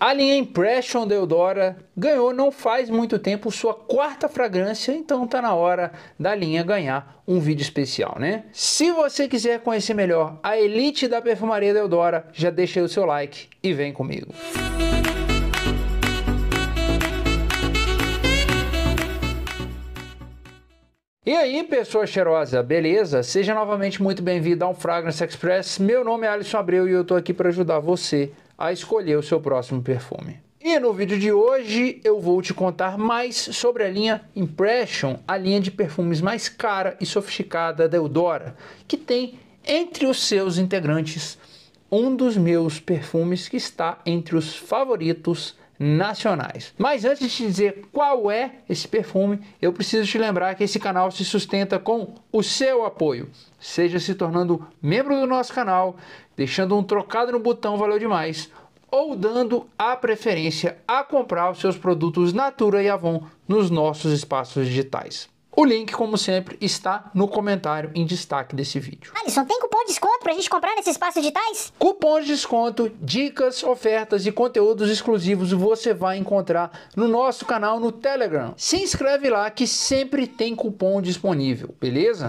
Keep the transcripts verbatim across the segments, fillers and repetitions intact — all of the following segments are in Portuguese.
A linha Impression da Eudora ganhou não faz muito tempo sua quarta fragrância, então tá na hora da linha ganhar um vídeo especial, né? Se você quiser conhecer melhor a elite da perfumaria da Eudora, já deixa aí o seu like e vem comigo. E aí, pessoa cheirosa, beleza? Seja novamente muito bem-vindo ao Fragrance Express. Meu nome é Alisson Abreu e eu tô aqui para ajudar você a escolher o seu próximo perfume. E no vídeo de hoje eu vou te contar mais sobre a linha Impression, a linha de perfumes mais cara e sofisticada da Eudora, que tem entre os seus integrantes um dos meus perfumes que está entre os favoritos nacionais. Mas antes de te dizer qual é esse perfume, eu preciso te lembrar que esse canal se sustenta com o seu apoio, seja se tornando membro do nosso canal, deixando um trocado no botão valeu demais, ou dando a preferência a comprar os seus produtos Natura e Avon nos nossos espaços digitais. O link, como sempre, está no comentário em destaque desse vídeo. Alisson, tem cupom de desconto pra gente comprar nesses espaços digitais? Cupom de desconto, dicas, ofertas e conteúdos exclusivos você vai encontrar no nosso canal no Telegram. Se inscreve lá que sempre tem cupom disponível, beleza?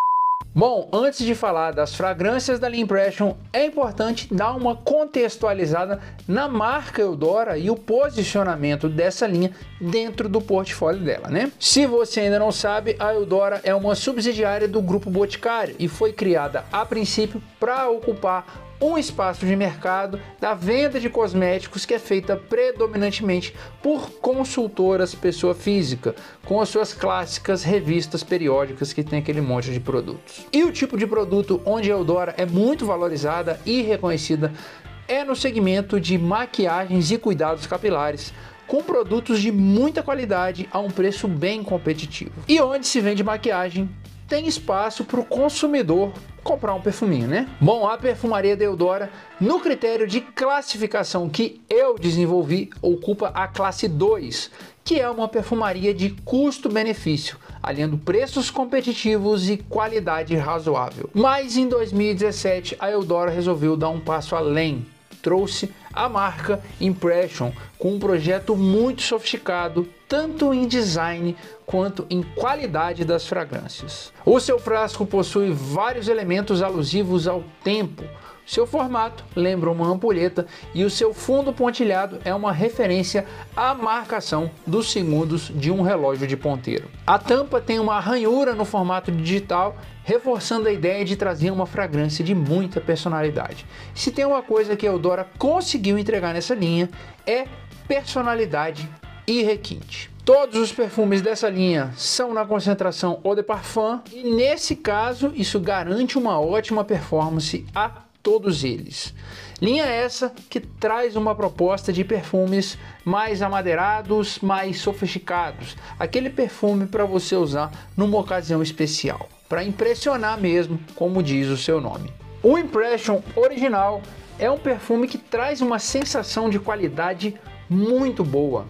Bom, antes de falar das fragrâncias da linha Impression, é importante dar uma contextualizada na marca Eudora e o posicionamento dessa linha dentro do portfólio dela, né? Se você ainda não sabe, a Eudora é uma subsidiária do Grupo Boticário e foi criada a princípio para ocupar um espaço de mercado da venda de cosméticos que é feita predominantemente por consultoras pessoa física, com as suas clássicas revistas periódicas que tem aquele monte de produtos. E o tipo de produto onde a Eudora é muito valorizada e reconhecida é no segmento de maquiagens e cuidados capilares, com produtos de muita qualidade a um preço bem competitivo. E onde se vende maquiagem, tem espaço para o consumidor comprar um perfuminho, né? Bom, a perfumaria da Eudora, no critério de classificação que eu desenvolvi, ocupa a classe dois, que é uma perfumaria de custo-benefício, alinhando preços competitivos e qualidade razoável. Mas em dois mil e dezessete, a Eudora resolveu dar um passo além. Trouxe a marca Impression com um projeto muito sofisticado, tanto em design quanto em qualidade das fragrâncias. O seu frasco possui vários elementos alusivos ao tempo. Seu formato lembra uma ampulheta e o seu fundo pontilhado é uma referência à marcação dos segundos de um relógio de ponteiro. A tampa tem uma ranhura no formato digital, reforçando a ideia de trazer uma fragrância de muita personalidade. Se tem uma coisa que a Eudora conseguiu entregar nessa linha, é personalidade e requinte. Todos os perfumes dessa linha são na concentração Eau de Parfum e nesse caso isso garante uma ótima performance a todos eles. Linha essa que traz uma proposta de perfumes mais amadeirados, mais sofisticados, aquele perfume para você usar numa ocasião especial, para impressionar mesmo, como diz o seu nome. O Impression original é um perfume que traz uma sensação de qualidade muito boa.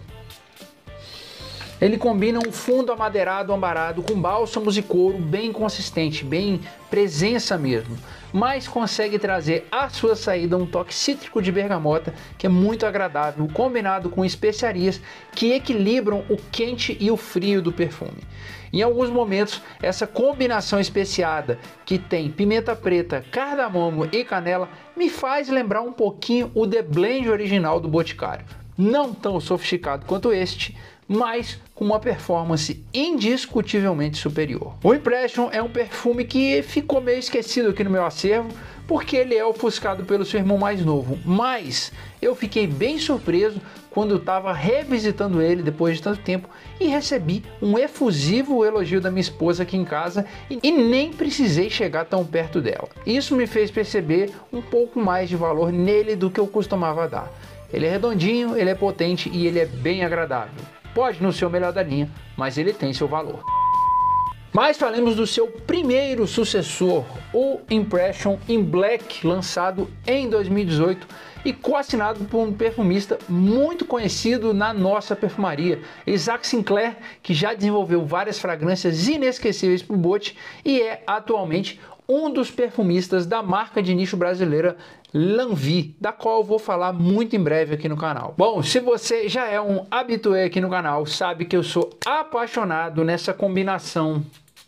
Ele combina um fundo amadeirado ambarado com bálsamos e couro bem consistente, bem presença mesmo, mas consegue trazer à sua saída um toque cítrico de bergamota que é muito agradável, combinado com especiarias que equilibram o quente e o frio do perfume. Em alguns momentos, essa combinação especiada que tem pimenta preta, cardamomo e canela me faz lembrar um pouquinho o The Blend original do Boticário. Não tão sofisticado quanto este, mas com uma performance indiscutivelmente superior. O Impression é um perfume que ficou meio esquecido aqui no meu acervo, porque ele é ofuscado pelo seu irmão mais novo, mas eu fiquei bem surpreso quando eu estava revisitando ele depois de tanto tempo e recebi um efusivo elogio da minha esposa aqui em casa e, e nem precisei chegar tão perto dela. Isso me fez perceber um pouco mais de valor nele do que eu costumava dar. Ele é redondinho, ele é potente e ele é bem agradável. Pode não ser o melhor da linha, mas ele tem seu valor. Mas falemos do seu primeiro sucessor, o Impression in Black, lançado em dois mil e dezoito e co-assinado por um perfumista muito conhecido na nossa perfumaria, Isaac Sinclair, que já desenvolveu várias fragrâncias inesquecíveis para o bote e é atualmente um dos perfumistas da marca de nicho brasileira Lanvie, da qual eu vou falar muito em breve aqui no canal. Bom, se você já é um habitué aqui no canal, sabe que eu sou apaixonado nessa combinação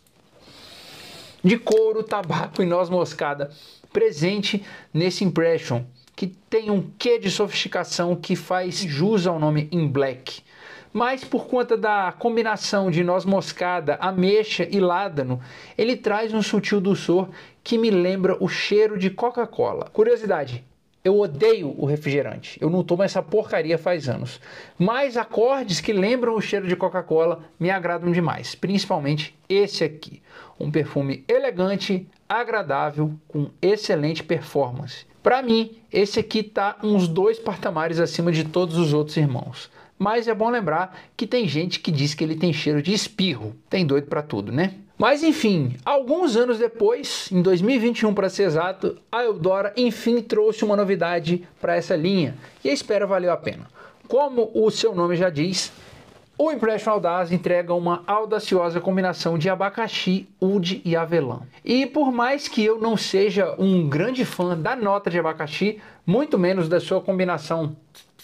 de couro, tabaco e noz moscada presente nesse Impression, que tem um quê de sofisticação que faz jus ao nome In Black. Mas por conta da combinação de noz moscada, ameixa e ládano, ele traz um sutil dulçor que me lembra o cheiro de Coca-Cola. Curiosidade, eu odeio o refrigerante, eu não tomo essa porcaria faz anos, mas acordes que lembram o cheiro de Coca-Cola me agradam demais, principalmente esse aqui, um perfume elegante, agradável, com excelente performance. Para mim, esse aqui tá uns dois patamares acima de todos os outros irmãos. Mas é bom lembrar que tem gente que diz que ele tem cheiro de espirro. Tem doido para tudo, né? Mas enfim, alguns anos depois, em dois mil e vinte e um para ser exato, a Eudora enfim trouxe uma novidade para essa linha e a espera valeu a pena. Como o seu nome já diz, o Impression Audaz entrega uma audaciosa combinação de abacaxi, oud e avelã. E por mais que eu não seja um grande fã da nota de abacaxi, muito menos da sua combinação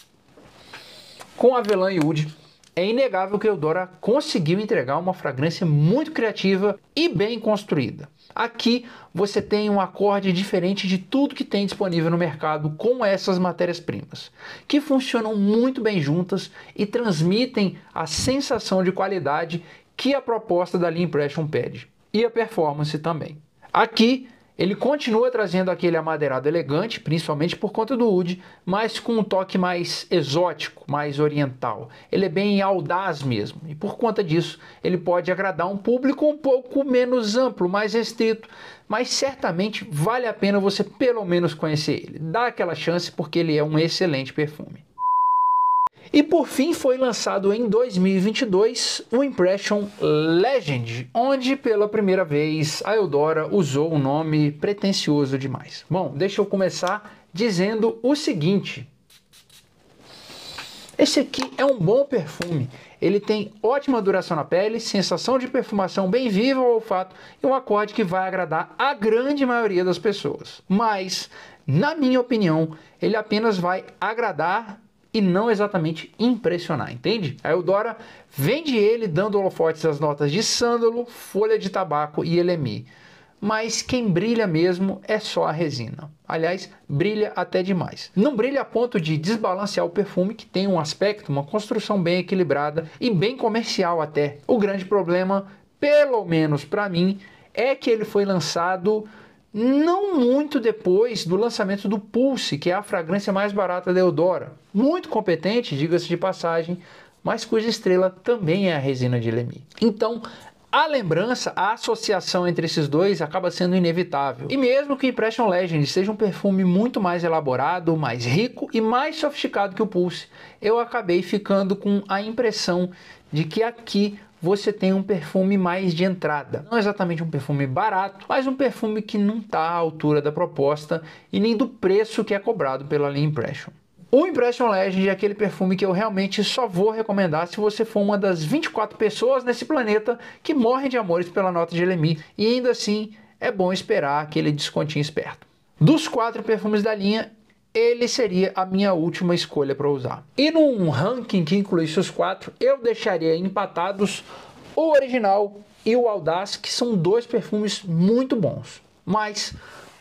com avelã e oud, é inegável que a Eudora conseguiu entregar uma fragrância muito criativa e bem construída. Aqui você tem um acorde diferente de tudo que tem disponível no mercado com essas matérias-primas, que funcionam muito bem juntas e transmitem a sensação de qualidade que a proposta da linha Impression pede, e a performance também. Aqui ele continua trazendo aquele amadeirado elegante, principalmente por conta do oud, mas com um toque mais exótico, mais oriental. Ele é bem audaz mesmo, e por conta disso ele pode agradar um público um pouco menos amplo, mais restrito, mas certamente vale a pena você pelo menos conhecer ele. Dá aquela chance porque ele é um excelente perfume. E por fim foi lançado em dois mil e vinte e dois o Impression Legend, onde pela primeira vez a Eudora usou um nome pretensioso demais. Bom, deixa eu começar dizendo o seguinte. Esse aqui é um bom perfume, ele tem ótima duração na pele, sensação de perfumação bem viva ao olfato e um acorde que vai agradar a grande maioria das pessoas. Mas, na minha opinião, ele apenas vai agradar e não exatamente impressionar, entende? A Eudora vende ele dando holofotes às notas de sândalo, folha de tabaco e elemi. Mas quem brilha mesmo é só a resina. Aliás, brilha até demais. Não brilha a ponto de desbalancear o perfume, que tem um aspecto, uma construção bem equilibrada e bem comercial até. O grande problema, pelo menos para mim, é que ele foi lançado não muito depois do lançamento do Pulse, que é a fragrância mais barata da Eudora. Muito competente, diga-se de passagem, mas cuja estrela também é a resina de elemi. Então, a lembrança, a associação entre esses dois acaba sendo inevitável. E mesmo que o Impression Legend seja um perfume muito mais elaborado, mais rico e mais sofisticado que o Pulse, eu acabei ficando com a impressão de que aqui você tem um perfume mais de entrada. Não exatamente um perfume barato, mas um perfume que não está à altura da proposta e nem do preço que é cobrado pela linha Impression. O Impression Legend é aquele perfume que eu realmente só vou recomendar se você for uma das vinte e quatro pessoas nesse planeta que morrem de amores pela nota de elemi, e ainda assim é bom esperar aquele descontinho esperto. Dos quatro perfumes da linha, ele seria a minha última escolha para usar. E num ranking que incluísse os quatro, eu deixaria empatados o original e o Audaz, que são dois perfumes muito bons. Mas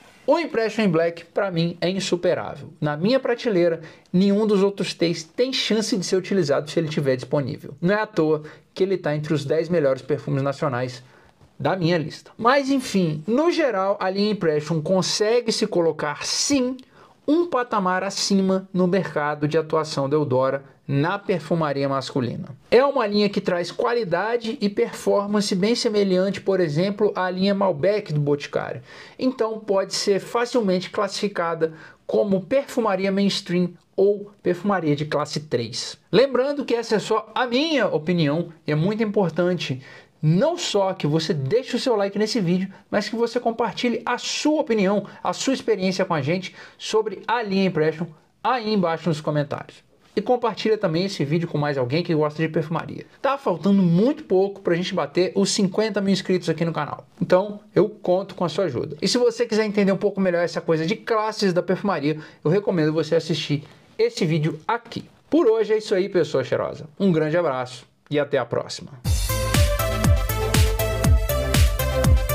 o Impression In Black, para mim, é insuperável. Na minha prateleira, nenhum dos outros três tem chance de ser utilizado se ele estiver disponível. Não é à toa que ele está entre os dez melhores perfumes nacionais da minha lista. Mas enfim, no geral, a linha Impression consegue se colocar, sim, um patamar acima no mercado de atuação da Eudora na perfumaria masculina. É uma linha que traz qualidade e performance bem semelhante, por exemplo, à linha Malbec do Boticário. Então pode ser facilmente classificada como perfumaria mainstream ou perfumaria de classe três. Lembrando que essa é só a minha opinião e é muito importante não só que você deixe o seu like nesse vídeo, mas que você compartilhe a sua opinião, a sua experiência com a gente sobre a linha Impression aí embaixo nos comentários. E compartilha também esse vídeo com mais alguém que gosta de perfumaria. Tá faltando muito pouco pra gente bater os cinquenta mil inscritos aqui no canal. Então, eu conto com a sua ajuda. E se você quiser entender um pouco melhor essa coisa de classes da perfumaria, eu recomendo você assistir esse vídeo aqui. Por hoje é isso aí, pessoa cheirosa. Um grande abraço e até a próxima.